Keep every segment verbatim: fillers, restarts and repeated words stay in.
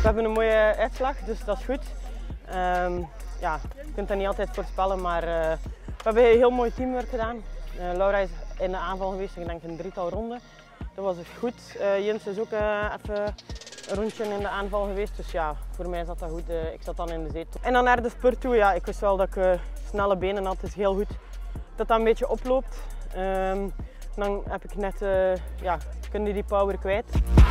We hebben een mooie uitslag, dus dat is goed. Um, ja, je kunt dat niet altijd voorspellen, maar uh, we hebben een heel mooi teamwork gedaan. Uh, Laura is in de aanval geweest, ik denk een drietal ronden. Dat was goed. Uh, Jens is ook uh, even een rondje in de aanval geweest, dus ja, voor mij zat dat goed. Uh, ik zat dan in de zetel. En dan naar de spurt toe, ja, ik wist wel dat ik uh, snelle benen had, het is heel goed dat dat een beetje oploopt. Um, dan heb ik net, uh, ja, kun je die power kwijt.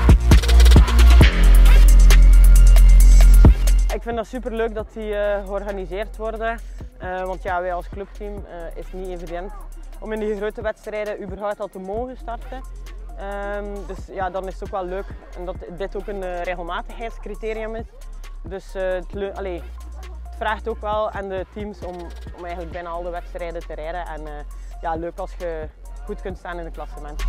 Ik vind dat super leuk dat die uh, georganiseerd worden, uh, want ja, wij als clubteam uh, is het niet evident om in die grote wedstrijden überhaupt al te mogen starten. Um, dus ja, dan is het ook wel leuk en dat dit ook een uh, regelmatigheidscriterium is. Dus uh, het, allee, het vraagt ook wel aan de teams om, om eigenlijk bijna al de wedstrijden te rijden. En uh, ja, leuk als je goed kunt staan in het klassement.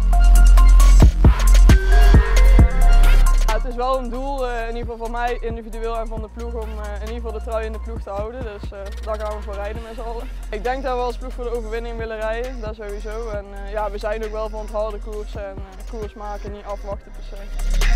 Ja, het is wel een doel, uh, in ieder geval voor mij individueel en van de ploeg, om uh, in ieder geval de trui in de ploeg te houden. Dus uh, daar gaan we voor rijden met z'n allen. Ik denk dat we als ploeg voor de overwinning willen rijden, dat sowieso. En uh, ja, we zijn ook wel van het harde koers en uh, koers maken, niet afwachten per se.